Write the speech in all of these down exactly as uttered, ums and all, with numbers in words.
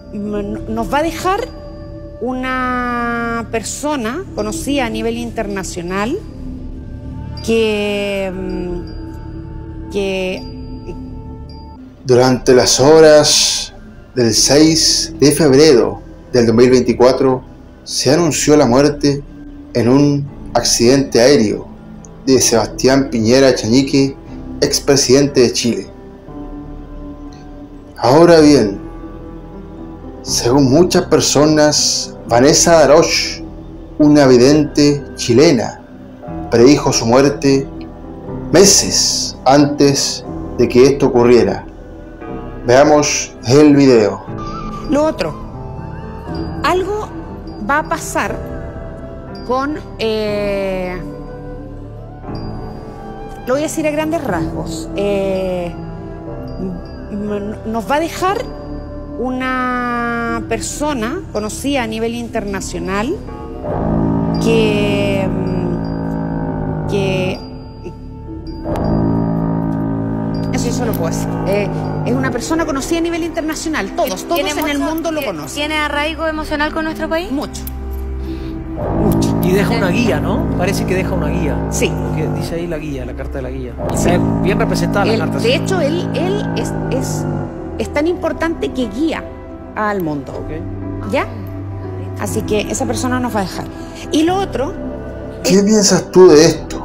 nos va a dejar una persona conocida a nivel internacional que, que... Durante las horas del seis de febrero del dos mil veinticuatro se anunció la muerte en un accidente aéreo de Sebastián Piñera Echenique, expresidente de Chile. Ahora bien, según muchas personas, Vanessa Daroch, una vidente chilena, predijo su muerte meses antes de que esto ocurriera. Veamos el video. Lo otro, algo va a pasar con, eh, lo voy a decir a grandes rasgos, eh, nos va a dejar una persona conocida a nivel internacional que, que eso yo solo puedo decir. Eh, es una persona conocida a nivel internacional. Todos, todos en el mundo lo conocen. ¿Tiene arraigo emocional con nuestro país? Mucho. Mucho. Y deja una guía, ¿no? Parece que deja una guía. Sí. Porque dice ahí la guía, la carta de la guía. Y sí. Está bien representada Él, la carta. de hecho, él, él es, es, es tan importante que guía al mundo. Okay. ¿Ya? Así que esa persona nos va a dejar. Y lo otro... ¿Qué es... piensas tú de esto?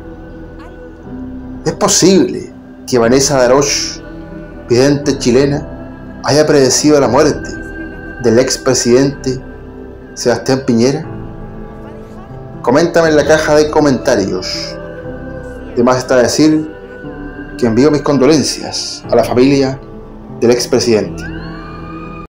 ¿Es posible que Vanessa Daroch, vidente chilena, haya predecido la muerte del expresidente Sebastián Piñera? Coméntame en la caja de comentarios. Además está decir que envío mis condolencias a la familia del expresidente.